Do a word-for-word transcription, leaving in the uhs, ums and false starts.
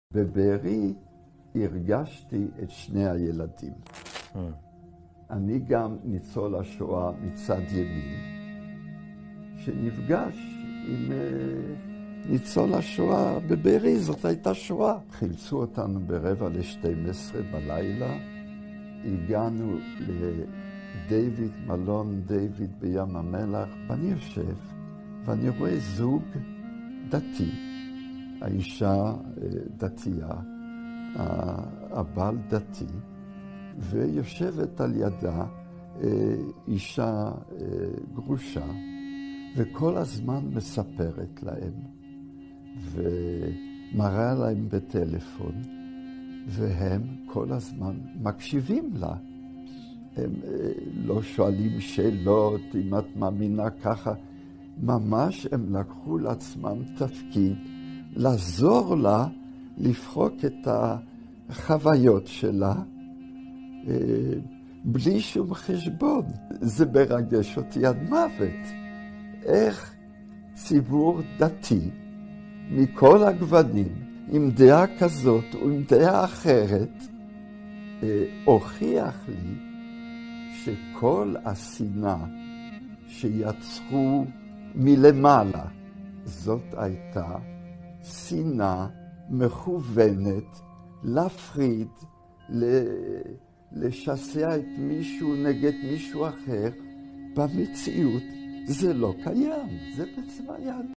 בבארי הרגשתי את שני הילדים. Hmm. אני גם ניצול השואה מצד ימין, שנפגש עם ניצול השואה בבארי, זאת הייתה שואה. חילצו אותנו ברבע לשתים עשרה בלילה, הגענו לדיוויד, מלון דיוויד בים המלח, ואני יושב ואני רואה זוג דתי, האישה דתייה, הבעל דתי, ויושבת על ידה אישה גרושה, וכל הזמן מספרת להם, ומראה להם בטלפון, והם כל הזמן מקשיבים לה. הם לא שואלים שאלות, אם את מאמינה ככה. ממש הם לקחו לעצמם תפקיד, לעזור לה לפרוק את החוויות שלה, בלי שום חשבון. זה מרגש אותי עד מוות. איך ציבור דתי, מכל הגוונים, עם דעה כזאת ועם דעה אחרת, הוכיח לי שכל השנאה שיצרו מלמעלה, זאת הייתה שנאה מכוונת להפריד, לשסע את מישהו נגד מישהו אחר. במציאות זה לא קיים, זה בצבא יד.